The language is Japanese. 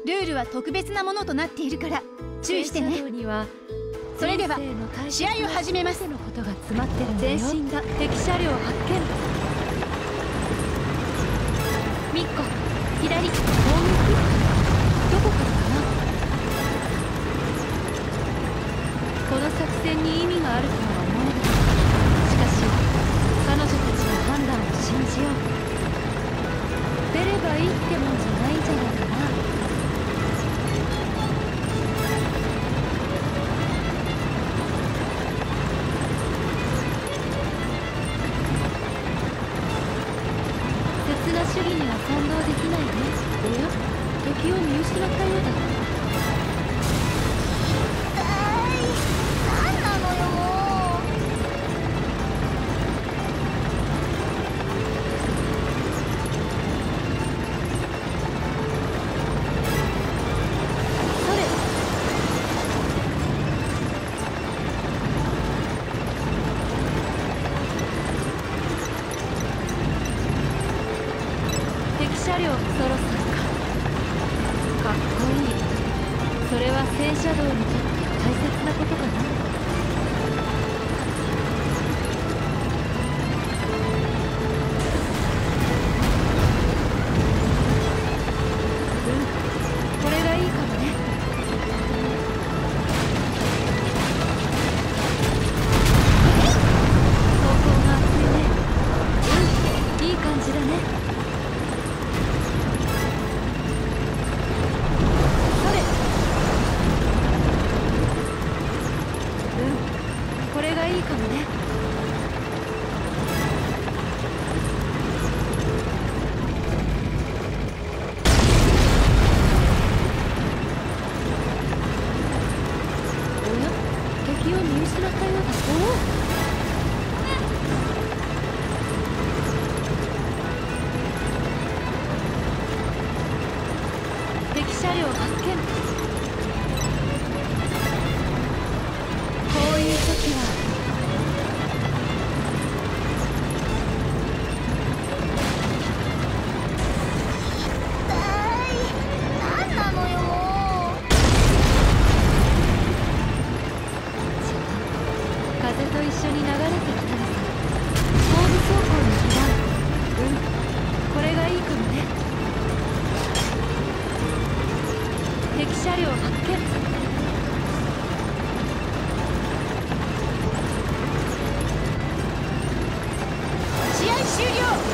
ルールは特別なものとなっているから注意してね。それでは試合を始めます。 のことが詰まってるんだよ。前進だ。敵車両発見。ミッコ、左。攻撃。どこからかな。この作戦に意味があるとは思えない。しかし彼女たちの判断を信じよう。出ればいいってもんじゃないんじゃないかな。刹那主義には賛同できないね。おや、時を見失ったようだ。 何なのよもう。 それ。敵車両そろそろか。かっこいい。それは戦車道にとって大切なことかな。これがいいかもね。走行が熱いね。いい感じだね。これがいいかもね。おや、敵を見失ったようだ。敵車両発見。こういう時は何なのよもう。 風と一緒に流れてきたらさ。後部走行に避難。これがいいかもね。敵車両発見。 試合終了。